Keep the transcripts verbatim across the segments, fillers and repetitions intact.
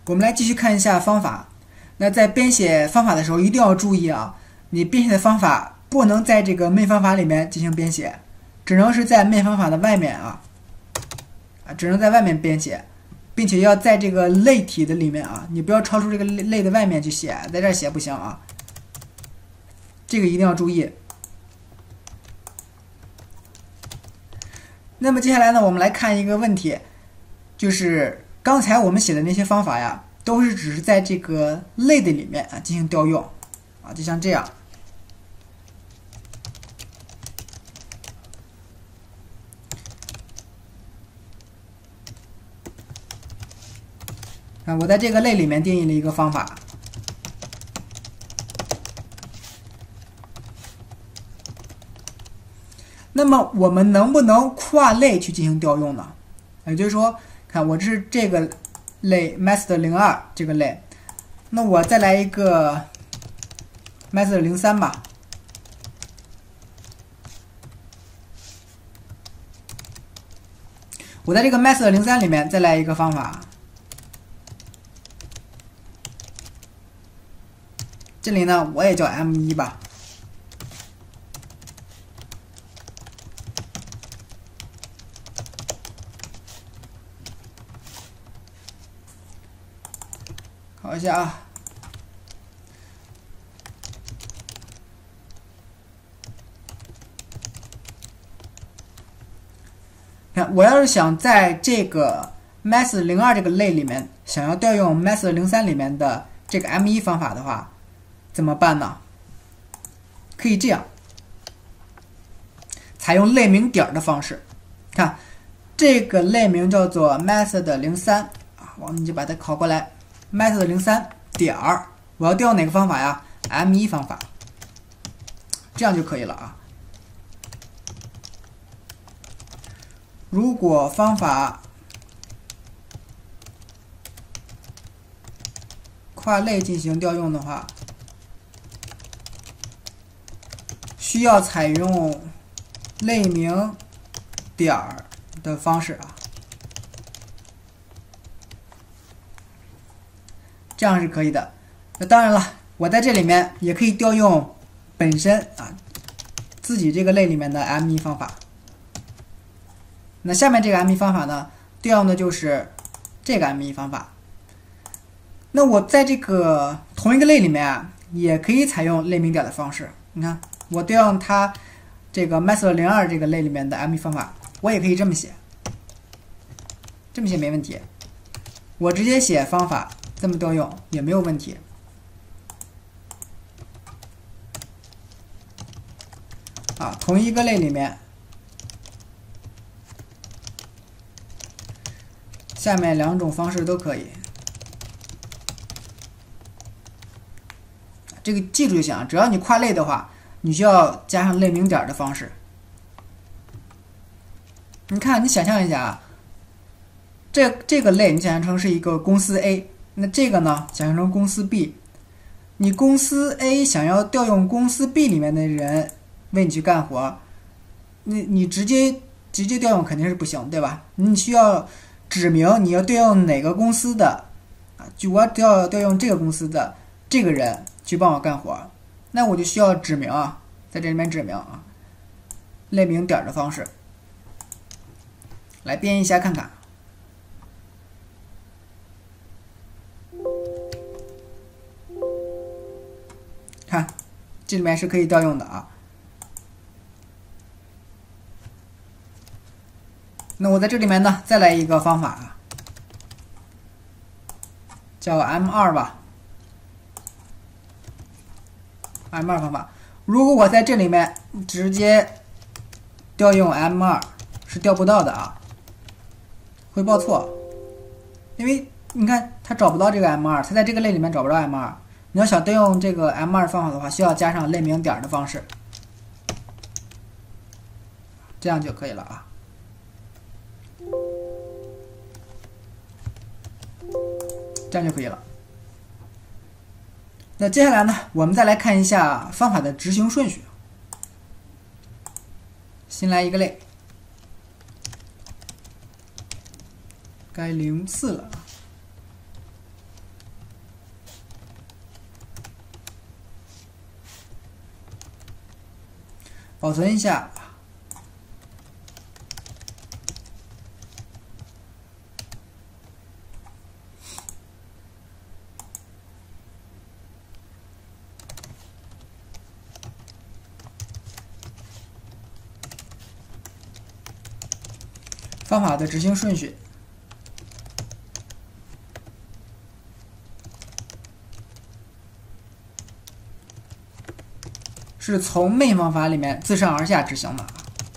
我们来继续看一下方法。那在编写方法的时候，一定要注意啊，你编写的方法不能在这个 main 方法里面进行编写，只能是在 main 方法的外面啊，啊，只能在外面编写，并且要在这个类体的里面啊，你不要超出这个类类的外面去写，在这儿写不行啊，这个一定要注意。那么接下来呢，我们来看一个问题，就是刚才我们写的那些方法呀，都是只是在这个类的里面啊进行调用啊，就像这样。啊，我在这个类里面定义了一个方法。那么我们能不能跨类去进行调用呢？也就是说，看我这是这个类 method 零二这个类，那我再来一个 method 零三吧。我在这个 method 零三里面再来一个方法，这里呢我也叫 M 一 吧。考一下啊，看我要是想在这个 method 零二这个类里面想要调用 method 零三里面的这个 M 一 方法的话，怎么办呢？可以这样，采用类名点的方式。看这个类名叫做 method 零三啊，我们就把它拷过来。method 零三点儿，我要调用哪个方法呀 ？M 一 方法，这样就可以了啊。如果方法跨类进行调用的话，需要采用类名点儿的方式啊。这样是可以的。那当然了，我在这里面也可以调用本身啊自己这个类里面的 M 一 方法。那下面这个 M 一 方法呢，调用的就是这个 M 一 方法。那我在这个同一个类里面啊，也可以采用类名点的方式。你看，我调用它这个 method 零二这个类里面的 M 一 方法，我也可以这么写，这么写没问题。我直接写方法。这么调用也没有问题啊，同一个类里面，下面两种方式都可以。这个记住就行，只要你跨类的话，你需要加上类名点的方式。你看，你想象一下啊，这这个类你想象成是一个公司 A。那这个呢，想象成公司 B， 你公司 A 想要调用公司 B 里面的人为你去干活，你你直接直接调用肯定是不行，对吧？你需要指明你要调用哪个公司的啊，就我调调用这个公司的这个人去帮我干活，那我就需要指明啊，在这里面指明啊，类名点的方式来编一下看看。看，这里面是可以调用的啊。那我在这里面呢，再来一个方法，叫 M 二 吧。M 二 方法，如果我在这里面直接调用 M 二，是调不到的啊，会报错，因为你看它找不到这个 M 二，它在这个类里面找不到 M 二。你要想调用这个 M 二 方法的话，需要加上类名点的方式，这样就可以了啊。这样就可以了。那接下来呢，我们再来看一下方法的执行顺序。新来一个类，该零四了。 保存一下。方法的执行顺序。是从 main 方法里面自上而下执行的。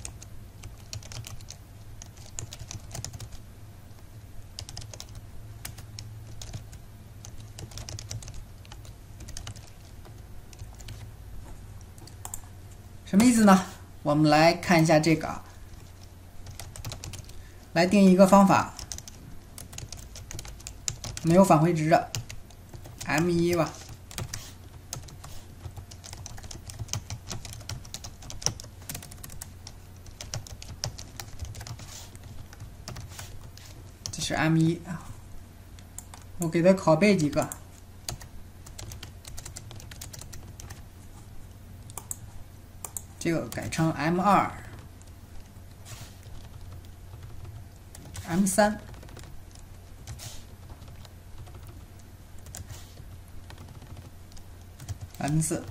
什么意思呢？我们来看一下这个，来定义一个方法，没有返回值的 M 一 吧。这是 M 一 啊，我给它拷贝几个。这个改成 M 二、M 三、M 四。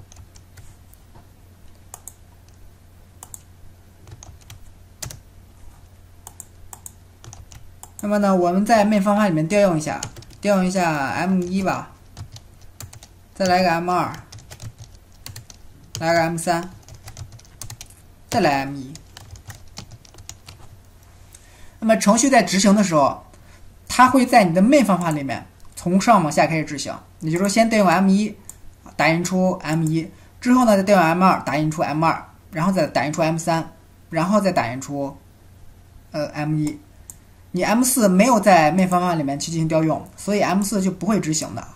那么呢，我们在 main 方法里面调用一下，调用一下 M 一 吧，再来个 M 二，来个 M 三。再来 M 一，那么程序在执行的时候，它会在你的 main 方法里面从上往下开始执行。也就是说，先调用 M 一，打印出 M 一，之后呢再调用 M 二，打印出 M 二，然后再打印出 M 三，然后再打印出呃 M 一。你 M 四没有在 main 方法里面去进行调用，所以 M 四就不会执行的。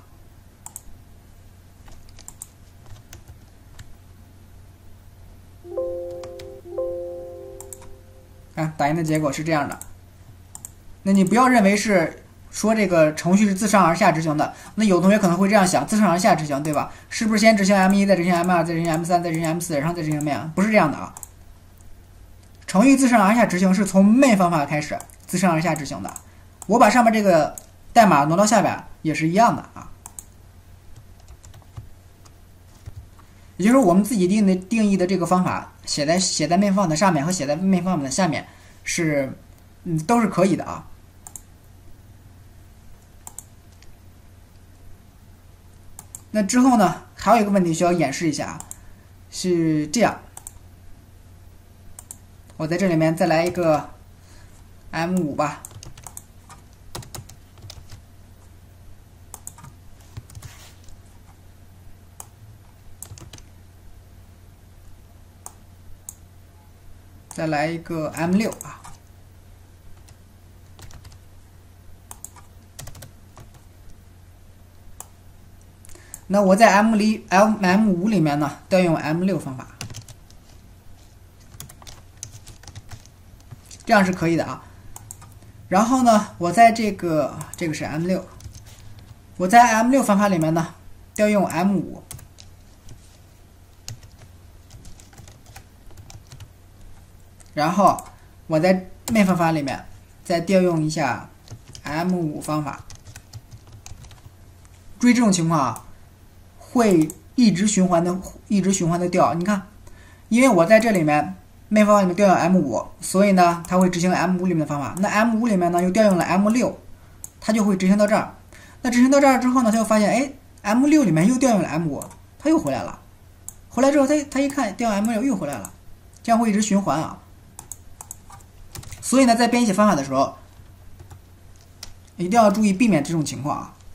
看打印的结果是这样的，那你不要认为是说这个程序是自上而下执行的。那有同学可能会这样想，自上而下执行，对吧？是不是先执行 M 一，再执行 M 二，再执行 M 三，再执行 M 四，然后再执行 main？ 不是这样的啊。程序自上而下执行是从 main 方法开始自上而下执行的。我把上面这个代码挪到下边也是一样的啊。也就是说，我们自己定的定义的这个方法，写在写在 main 方法的上面和写在 main 方法的下面是，嗯，都是可以的啊。那之后呢，还有一个问题需要演示一下啊，是这样。我在这里面再来一个 M 五 吧。再来一个 M 六 啊，那我在 M 里 L M 五 里面呢，调用 M 六 方法，这样是可以的啊。然后呢，我在这个这个是 M 六，我在 M 六 方法里面呢，调用 M 五。然后我在 main 方法里面再调用一下 M 五 方法。注意这种情况啊，会一直循环的，一直循环的调。你看，因为我在这里面 main 方法里面调用 M 五，所以呢，它会执行 M 五 里面的方法。那 M 五 里面呢又调用了 M 六，它就会执行到这儿。那执行到这儿之后呢，它就发现，哎 ，M 六 里面又调用了 M 五，它又回来了。回来之后，它它一看调用 M 六又回来了，这样会一直循环啊。所以呢，在编写方法的时候，一定要注意避免这种情况啊。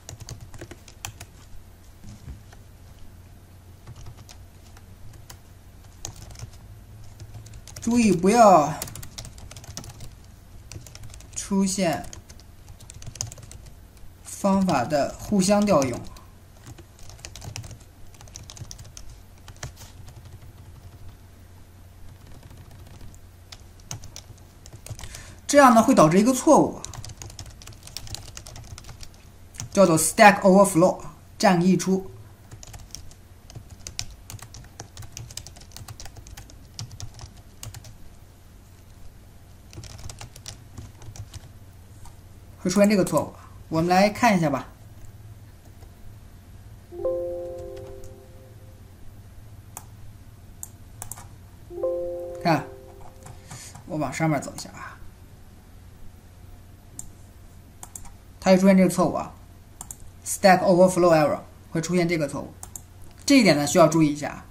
注意不要出现方法的互相调用。这样呢会导致一个错误，叫做 stack overflow 占溢出。 会出现这个错误。我们来看一下吧。看，我往上面走一下啊，它会出现这个错误啊 ，Stack Overflow Error 会出现这个错误。这一点呢需要注意一下。